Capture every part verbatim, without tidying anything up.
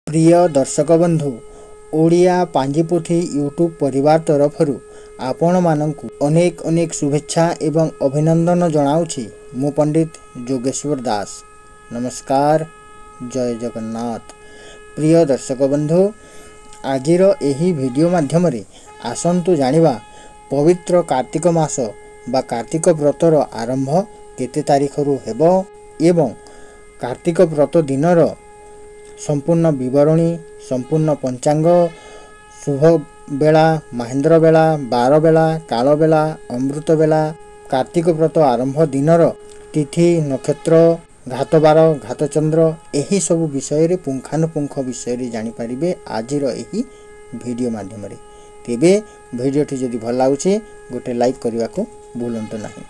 प्रिय दर्शक बंधु ओडिया पांजिपोथी यूट्यूब परिवार तरफरु आपण मानकु अनेक अनेक शुभेच्छा एवं अभिनंदन जनाउछि। मु पंडित जोगेश्वर दास। नमस्कार, जय जगन्नाथ। प्रिय दर्शक बंधु आजिर एही वीडियो माध्यम रे आसंतु जानिबा पवित्र कार्तिक मास बा कार्तिक व्रतर आरंभ केते तारिखरु हेबो एवं कार्तिक व्रत दिनर संपूर्ण विवरणी, संपूर्ण पंचांग, शुभ बेला, महेंद्र बेला, बार बेला, काल बेला, अमृत बेला, कार्तिक व्रत आरंभ दिनर तिथि, नक्षत्र, घात बार, घात चंद्र एही सब विषय रे पुंखानुपुंख विषय रे जानि परिबे आजिर एही वीडियो माध्यम रे। तेबे वीडियोटी जदि भल लागुछि गोटे लाइक करबा को भूलंतु नाही।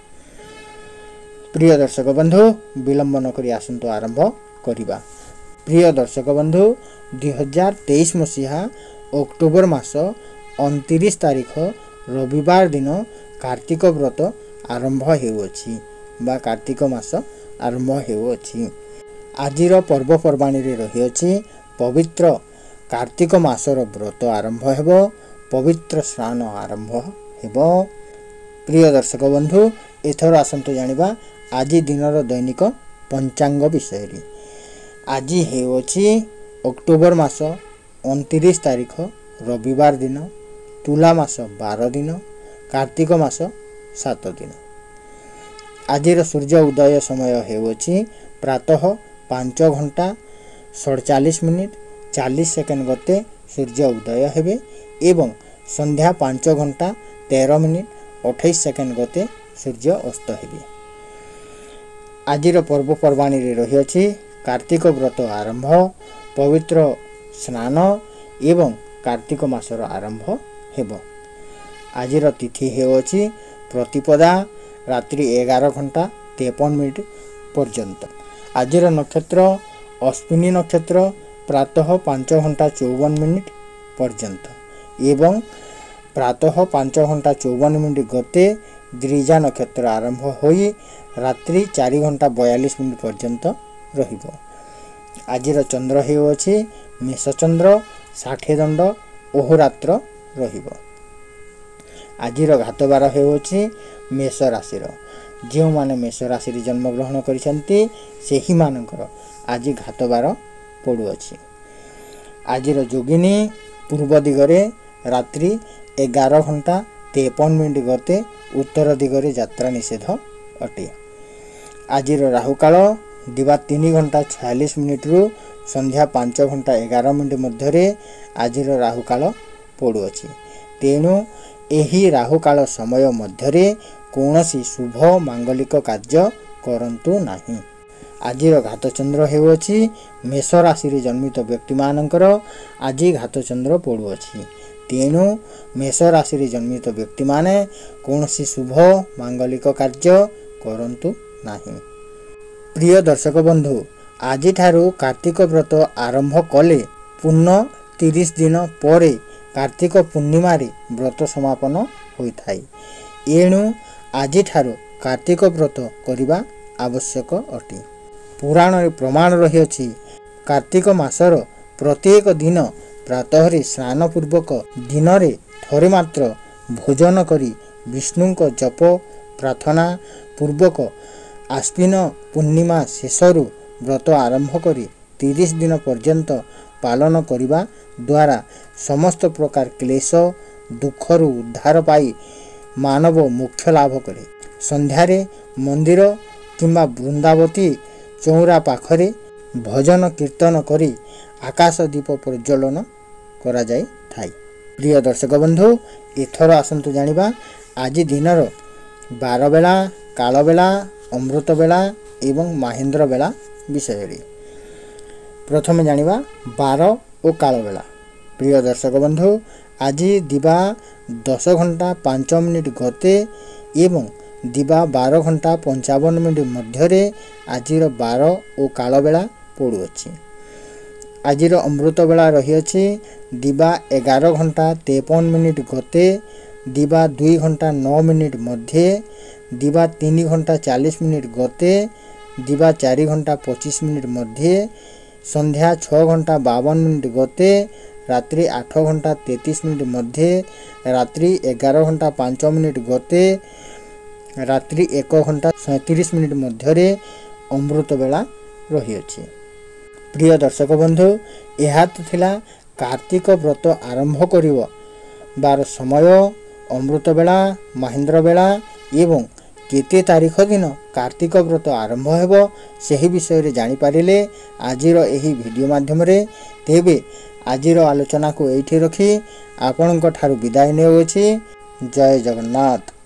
प्रिय दर्शक बंधु विलंब न करी आसंतो आरंभ करिबा। प्रिय दर्शक बंधु दुई हजार तेईस मसीहा अक्टोबर मास उनतीस तारीख रविवार दिन कार्तिक व्रत आरंभ हेउछि बा कार्तिक मास आरंभ हेउछि। आजिर पर्वपर्वाणी रे रहिछि पवित्र कार्तिक मासर व्रत आरंभ हेबो, पवित्र स्नान आरंभ हेबो। प्रिय दर्शक बंधु एथर आसंतो जानिबा आजि दिनर दैनिक पंचांग विषय रे। आज हेउछि अक्टोबर मास उनतीस तारीख रविवार दिन, तुला मास बार दिन, कार्तिक मास सात दिन। आजिर सूर्य उदय समय हेउछि प्रातः पांच घंटा सड़चालीस मिनिट चालीस सेकेंड गते सूर्य उदय हेबे एवं संध्या पांच घंटा तेरह मिनिट अठाईस सेकेंड गते सूर्य अस्त हेबे। आजिर पर्वपर्वाणी रे रहिछि कार्तिक व्रत आरंभ, पवित्र स्नान एवं कार्तिक मासर आरंभ हेबो। आजिर तिथि हेउछि प्रतिपदा रात्रि एगार घंटा तेपन मिनिट पर्यंत। आजिर नक्षत्र अश्विनी नक्षत्र प्रातः पांच घंटा चौवन मिनिट पर्यंत एवं प्रातः पांच घंटा चौवन मिनिट गते द्विजा नक्षत्र आरंभ होई रात्रि चार घंटा बयालीस मिनिट पर्यंत रहिबो। आजिर चंद्र हेउछि मेष चंद्र षाठी दंड ओहरात्र रहिबो। आजिर घात बार हेउछि मेष राशिर। जे माने मेष राशि रे जन्म ग्रहण करिसंती सेही मानकर आज घात बार पड़ुअछि। आजिर जोगिनी पूर्व दिगरे रात्रि एगार घंटा तेपन मिनिट गते उत्तर दिगरे यात्रा निषेध अटे। आजिर राहुकाल दिवा तीन घंटा छियालीस मिनिट रु संध्या पांच घंटा एगार मिनिट मध्यरे आजिर राहुकाल पड़ुअछि। तेणु एही राहुकाल समय मध्यरे कौनसी शुभ मांगलिक कार्य करंतु नाही। आजिर घात चंद्र हेउछि मेष राशि रे जन्मित व्यक्ति मानकर आज घात चंद्र पड़ुअछि। तेणु मेष राशि रे जन्मित व्यक्ति माने कौनसी शुभ मांगलिक कार्य करंतु नाही। प्रिय दर्शक बंधु आज ठारू कार्तिक व्रत आरंभ कले पूर्ण तीस दिन पर कार्तिक पूर्णिमा रे व्रत समापन होइथाय। एणु आज ठारू कार्तिक व्रत करिबा आवश्यक अटे। पुराण रे प्रमाण रहिछि कार्तिक मासर प्रत्येक दिन प्रातः रे स्नान पूर्वक दिन रे थरे मात्र भोजन करी विष्णुक जप प्रार्थना पूर्वक आश्विन पूर्णिमा शेषरु व्रत आरंभ करी तीस दिन पर्यंत पालन करिबा द्वारा समस्त प्रकार क्लेश दुखरु उद्धार पाई मानव मोक्ष लाभ करे। संध्यारे मंदिर किंबा वृंदावती चौरा पाखरे भजन कीर्तन करी आकाश दीप प्रज्वलन करा जाय थाई। प्रिय दर्शक बंधु एथर आसंतु जानिबा आज दिनर बार बेला, काल बेला, अमृत बेला एवं महेंद्र बेला विषय रे। प्रथमे जानिबा बार और काल बेला। प्रिय दर्शक बंधु आज दिवा दस घंटा पांच मिनिट गते एवं दिवा बार घंटा पंचावन मिनिट मध्यरे आजिर बार और काल बेला पड़ुअछि। आजिर अमृत बेला रहिछि दिवा एगार घंटा तेपन मिनिट गते, दिवा दुई घंटा नौ मिनिट मध्य, दिवा तीन घंटा चालीस मिनिट गते, दिवा चार घंटा पच्चीस मिनिट मध्य संध्या छः घंटा बावन मिनिट गते रात्रि आठ घंटा तैंतीस मिनिट मध्य रात्रि एगार घंटा पाँच मिनिट गते रात्रि एक घंटा सैंतीस मिनिट मध्य अमृत बेला रही अछि। प्रिय दर्शक बंधु, यह तो थिला कार्तिक व्रत आरंभ करिवो बार समय, अमृत बेला, महेंद्र बेला एवं केते तारीख दिन कार्तिक व्रत आरंभ हेबो सेही विषय रे जानि पारिले आजिर एही वीडियो माध्यम रे। तेबे आजिर आलोचना को एठी रखी आपनक ठारू विदाय नेउछि। जय जगन्नाथ।